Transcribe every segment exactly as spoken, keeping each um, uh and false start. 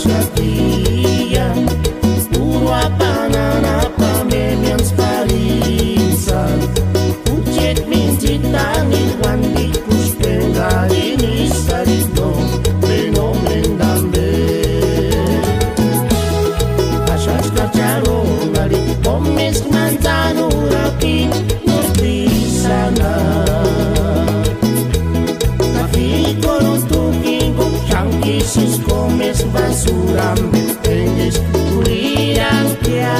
setia, puro apa-apa memang sparinsan. Ucet minci tangil wandi kus penggali ni sarito fenomen dambe. Asas kacaro ngali komes manzano rapi nurti sana. Sus comes basura, tendes pulirang kya.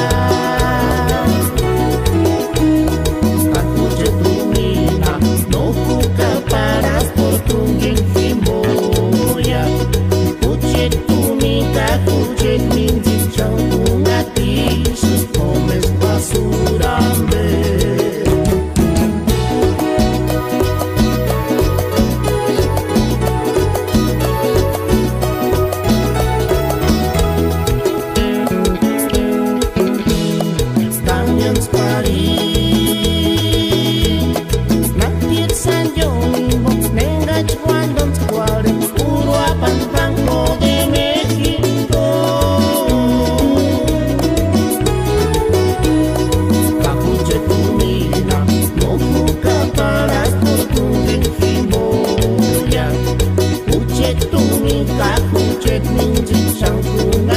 Aku cetumina, no kuka para portungin fimoya. Kucet tumika, kucet minjit chang kungati, sus comes basura. Kucet minjit sang